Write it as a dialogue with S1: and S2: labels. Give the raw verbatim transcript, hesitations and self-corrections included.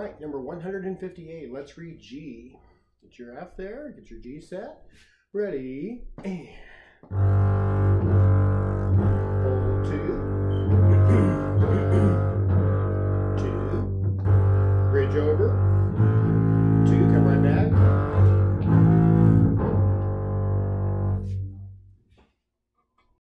S1: right, number one hundred fifty-eight. Let's read G. Get your F there. Get your G set. Ready. And